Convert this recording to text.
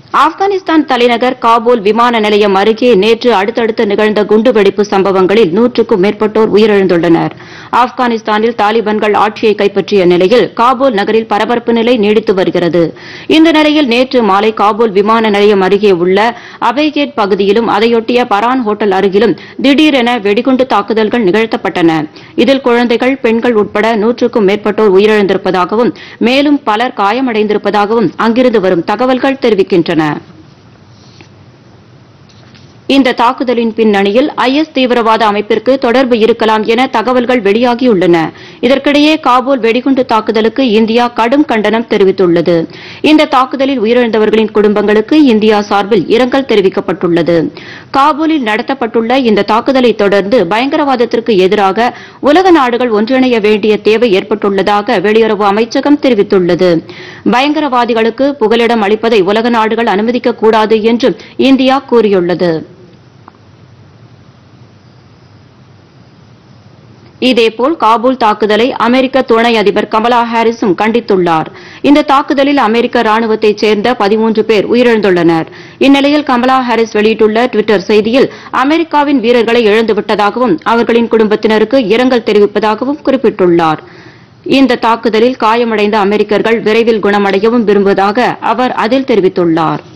ஆப்கானிஸ்தான் தலைநகர் காபூல் விமான நிலையம் அருகே நேற்று அடுத்தடுத்து நிகழ்ந்த குண்டுவெடிப்பு சம்பவங்களில் 100க்கும் மேற்பட்டோர் உயிரிழந்துள்ளனர். ஆப்கானிஸ்தானில் தாலிபான்கள் ஆட்சியை கைப்பற்றிய நிலையில் காபூல் நகரில் பரபரப்பு நிலை நீடித்து வருகிறது. இந்த நிலையில் நேற்று மாலை காபூல் விமான நிலையம் அருகே உள்ள அபேகேட் பகுதியிலும் அதையொட்டிய பரான் ஹோட்டல் அருகிலும் திடீரென வெடிகுண்டு தாக்குதல்கள் நிகழ்த்தப்பட்டன. இதில் குழந்தைகள், பெண்கள் உட்பட 100க்கும் மேற்பட்டோர் உயிரிழந்திருப்பதாகவும் மேலும் பலர் காயமடைந்திருப்பதாகவும் அங்கிருந்து வரும் தகவல்கள் தெரிவிக்கின்றன. இந்த தாக்குதலின் பின்னணியில் IS தீவிரவாத அமைப்பிற்கு தொடர்பு இருக்கலாம் என தகவல்கள் வெளியாகியுள்ளன. இதற்கிடையே காபூல் வெடிகுண்டு தாக்குதலுக்கு இந்தியா கடும் கண்டனம் தெரிவித்துள்ளது. இந்த தாக்குதலில் உயிரிழந்தவர்களின் குடும்பங்களுக்கு இந்தியா சார்பில் இரங்கல் தெரிவிக்கப்பட்டுள்ளது. காபூலில் நடத்தப்பட்டுள்ள இந்த தாக்குதலை தொடர்ந்து பயங்கரவாதத்திற்கு எதிராக உலக நாடுகள் ஒன்றிணைய வேண்டிய தேவை ஏற்பட்டுள்ளதாக வெளியுறவு அமைச்சகம் தெரிவித்துள்ளது. பயங்கரவாதிகளுக்கு புகலிடம் அளிப்பதை உலக நாடுகள் அனுமதிக்கக்கூடாது என்றும் இந்தியா கூறியுள்ளது. இதேபோல் காபூல் தாக்குதலை அமெரிக்க துணை அதிபர் கமலா ஹாரிஸும் கண்டித்துள்ளார். இந்த தாக்குதலில் அமெரிக்க ராணுவத்தைச் சேர்ந்த 13 பேர் உயிரிழந்துள்ளனர். இந்நிலையில் கமலா ஹாரிஸ் வெளியிட்டுள்ள டுவிட்டர் செய்தியில் அமெரிக்காவின் வீரர்களை இழந்துவிட்டதாகவும் அவர்களின் குடும்பத்தினருக்கு இரங்கல் தெரிவிப்பதாகவும் குறிப்பிட்டுள்ளார். இந்த தாக்குதலில் காயமடைந்த அமெரிக்கர்கள் விரைவில் குணமடையவும் விரும்புவதாக அவர் அதில் தெரிவித்துள்ளார்.